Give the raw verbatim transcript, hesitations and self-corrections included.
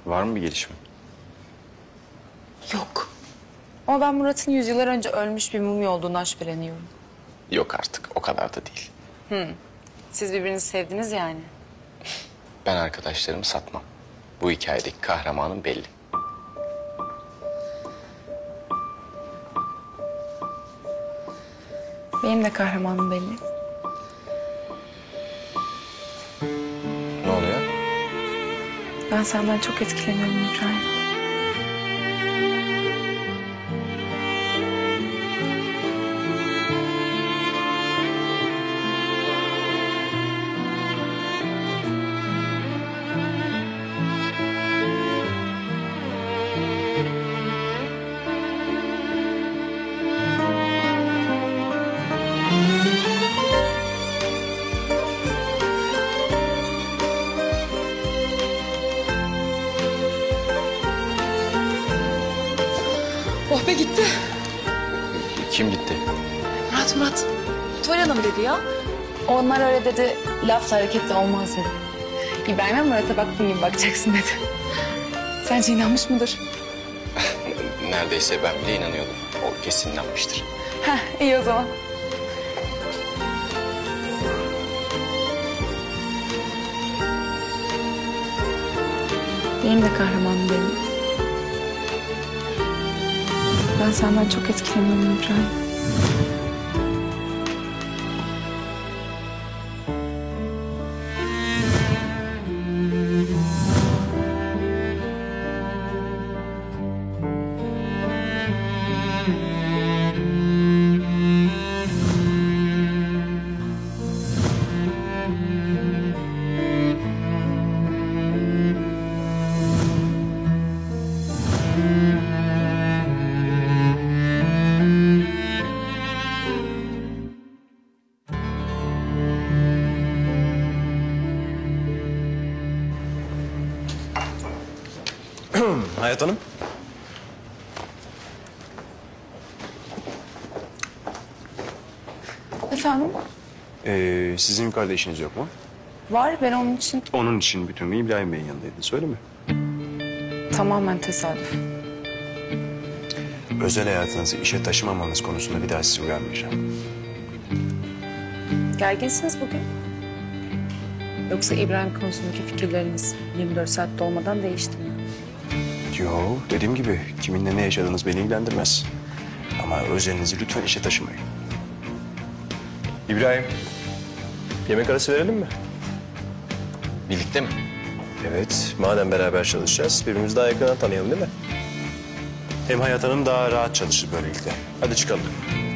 Var mı bir gelişme? Yok. Ama ben Murat'ın yüzyıllar önce ölmüş bir mumya olduğundan şüpheleniyorum. Yok artık, o kadar da değil. Siz birbirinizi sevdiniz yani. Ben arkadaşlarımı satmam. Bu hikayedeki kahramanım belli. Benim de kahramanım belli. Ne oluyor? Ben senden çok etkileniyorum İbrahim. Oh be gitti. Kim gitti? Murat Murat. Tuval Hanım dedi ya. Onlar öyle dedi. Lafla hareketle olmaz dedi. İbrahim'e Murat'a baktığın gibi bakacaksın dedi. Sence inanmış mıdır? Neredeyse ben bile inanıyordum. O kesin inanmıştır. Heh iyi o zaman. Benim de kahramanım benim. Ben senden çok etkileniyorum İbrahim. Hayat Hanım. Efendim? Ee, sizin yukarıda işiniz yok mu? Var ben onun için Onun için bütün gün İbrahim Bey'in yanındaydın. Söyle mi? tamamen tesadüf. Özel hayatınızı işe taşımamanız konusunda bir daha sizi uyarmayacağım. Gerginsiniz bugün. Yoksa İbrahim konusundaki fikirleriniz yirmi dört saat dolmadan değişti mi? Yo, dediğim gibi kiminle ne yaşadığınız beni ilgilendirmez. Ama özelinizi lütfen işe taşımayın. İbrahim, yemek arası verelim mi? Birlikte mi? Evet, madem beraber çalışacağız, birbirimizi daha yakından tanıyalım değil mi? Hem Hayat Hanım daha rahat çalışır böylelikle. Hadi çıkalım.